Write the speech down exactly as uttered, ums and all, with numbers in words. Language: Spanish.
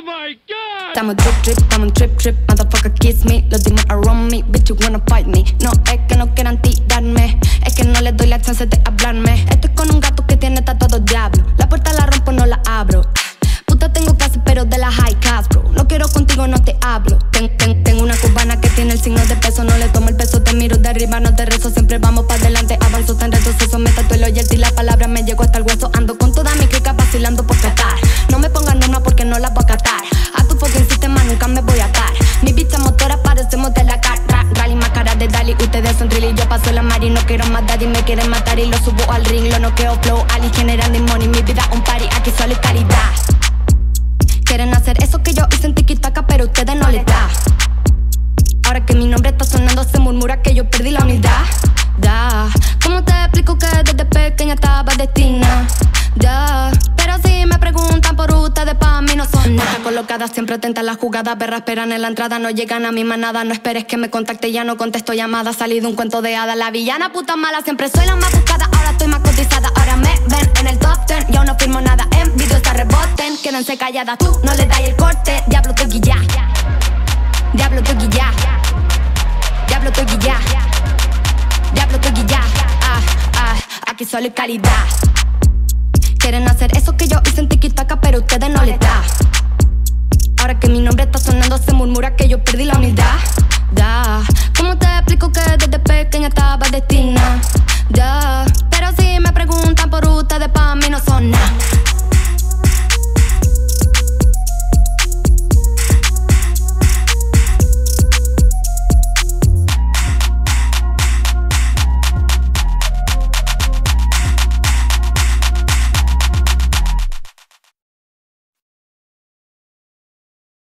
my God! Estamos drip drip, estamos en trip trip. Motherfucker kiss me, los demons around me. Bitch you wanna fight me. No es que no quieran tirarme, es que no les doy la chance de hablarme. Estoy con un gato que tiene tatuado diablo. La puerta la rompo, no la abro. Puta tengo clase pero de la high class, bro. No quiero contigo, no te hablo. ten, ten, Tengo una cubana que tiene el signo de peso. No le tomo el peso, te miro de arriba, no te rezo. Siempre vamos para adelante, avanzo tan retroceso. Me tatué el loyalty y la palabra me llegó hasta el hueso. Ando con toda mi clica vacilando por Qatar. No me pongan norma porque no la voy a catar. A tu fucking sistema nunca me voy a atar. Mi bicha motora parecemos de la cara. Rally más cara de Dali, ustedes son drill y yo paso la mar y no quiero más daddy. Me quieren matar y lo subo al ring. Lo noqueo flow, Ali generando money. Mi vida un party, aquí solo hay caridad. Quieren hacer eso que yo hice en tiki-taka, pero ustedes no les da. Ahora que mi nombre está sonando se murmura que yo perdí la humildad. Da, ¿cómo te explico que desde pequeña estaba destinada? Da, pero si me preguntan por ustedes, pa' mí no son nada. Colocada, siempre atenta a la jugada. Perra esperan en la entrada, no llegan a mi manada. No esperes que me contacte, ya no contesto llamadas. Salí de un cuento de hada, la villana puta mala. Siempre soy la más buscada, ahora estoy más cotizada. Ahora me ven en el top ten, yo no firmo nada. En videos te reboten, quédense calladas. Tú no le das el corte, diablo tú guilla. Diablo tú guilla. Diablo tú guilla. Diablo tú guilla. Ah, ah, aquí solo hay calidad. Quieren hacer eso que yo hice en tiki-taka, pero ustedes no les da. Ahora que mi nombre está sonando se murmura que yo perdí la humildad. Da, ¿cómo te explico que desde pequeña estaba destinada? Da, pero si me preguntan por ustedes, pa' mí no son nada.